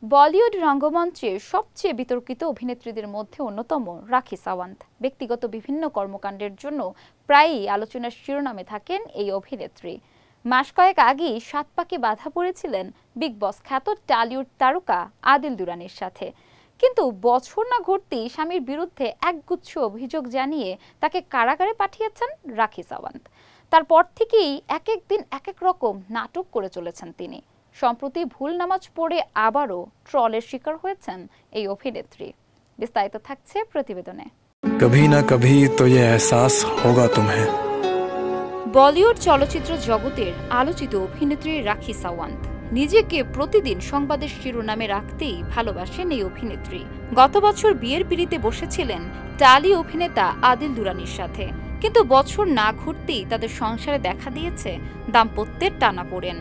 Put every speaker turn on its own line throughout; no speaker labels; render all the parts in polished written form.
বলিউড রঙ্গমঞ্চের সবচেয়ে বিতর্কিত অভিনেত্রীদের মধ্যে অন্যতম রাখি সাওয়ান্ত। ব্যক্তিগত বিভিন্ন কর্মকাণ্ডের জন্য প্রায়ই আলোচনার শিরোনামে থাকেন এই অভিনেত্রী। মাস কয়েক আগেই সাত পাকে বাধা পড়েছিলেন বিগ বস খ্যাত টলিউড তারকা আদিল দুরানির সাথে। কিন্তু বছর না ঘটতেই স্বামীর বিরুদ্ধে একগুচ্ছ অভিযোগ জানিয়ে তাকে কারাগারে পাঠিয়েছেন রাখি সাওয়ান্ত। তারপর থেকেই এক এক দিন এক এক রকম নাটক করে চলেছেন তিনি। সম্প্রতি ভুল নামাজ পড়ে আবারও ট্রলের শিকার হয়েছেন এই অভিনেত্রী। বিস্তারিত থাকছে প্রতিবেদনে।
কভি না কভি তো ये एहसास होगा तुम्हें।
বলিউড চলচ্চিত্র জগতের আলোচিত অভিনেত্রী রাখি সাওয়ান্ত নিজেকে প্রতিদিন সংবাদের শিরোনামে রাখতেই ভালোবাসেন এই অভিনেত্রী। গত বছর বিয়ের পিঁড়িতে বসেছিলেন টালি অভিনেতা আদিল দুরানির সাথে, কিন্তু বছর না ঘুরতেই তাদের সংসারে দেখা দিয়েছে দাম্পত্যের টানাপোড়েন।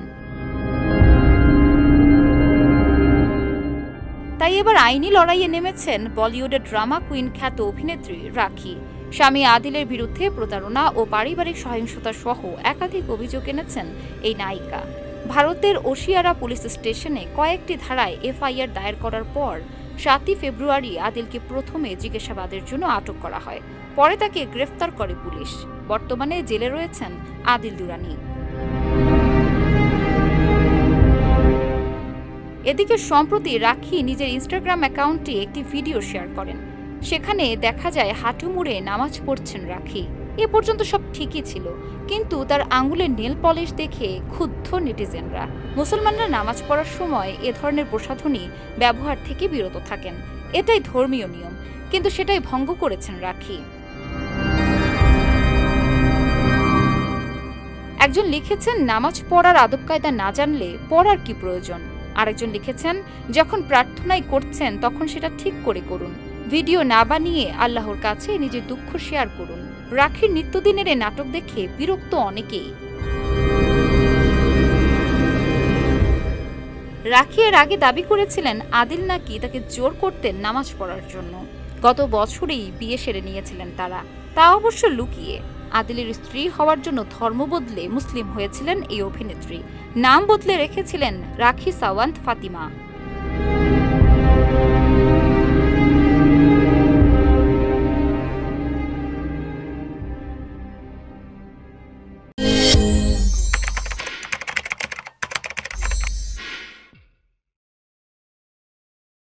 তাই এবার আইনি লড়াইয়ে নেমেছেন বলিউডের ড্রামা কুইন খ্যাত অভিনেত্রী রাখি। স্বামী আদিলের বিরুদ্ধে প্রতারণা ও পারিবারিক সহিংসতা সহ একাধিক অভিযোগ এনেছেন এই নায়িকা। ভারতের ওশিয়ারা পুলিশ স্টেশনে কয়েকটি ধারায় এফআইআর দায়ের করার পর 7 ফেব্রুয়ারি আদিলকে প্রথমে জিজ্ঞাসাবাদের জন্য আটক করা হয়। পরে তাকে গ্রেফতার করে পুলিশ। বর্তমানে জেলে রয়েছেন আদিল দুরানি। এদিকে সম্প্রতি রাখি নিজের ইনস্টাগ্রাম অ্যাকাউন্টে একটি ভিডিও শেয়ার করেন। সেখানে দেখা যায় হাঁটু মুড়ে নামাজ পড়ছেন রাখি। এ পর্যন্ত সব ঠিকই ছিল, কিন্তু তার আঙুলের নেল পলিশ দেখে ক্ষুব্ধ নেটিজেনরা। মুসলমানরা নামাজ পড়ার সময় এ ধরনের প্রসাধনী ব্যবহার থেকে বিরত থাকেন, এটাই ধর্মীয় নিয়ম, কিন্তু সেটাই ভঙ্গ করেছেন রাখি। একজন লিখেছেন, নামাজ পড়ার আদব কায়দা না জানলে পড়ার কি প্রয়োজন। আরেকজন লিখেছেন, যখন প্রার্থনাই করছেন তখন সেটা ঠিক করে করুন, ভিডিও না বানিয়ে আল্লাহর কাছে নিজের দুঃখ শেয়ার করুন। রাখির নিত্যদিনের এই নাটক দেখে বিরক্ত অনেকেই। রাখি এর আগে দাবি করেছিলেন আদিল নাকি তাকে জোর করতেন নামাজ পড়ার জন্য। গত বছরেই বিয়ে সেরে নিয়েছিলেন তারা, তা অবশ্য লুকিয়ে। আদিলের স্ত্রী হওয়ার জন্য ধর্ম বদলে মুসলিম হয়েছিলেন এই অভিনেত্রী। নাম বদলে রেখেছিলেন রাখি সাওয়ান্ত ফাতিমা।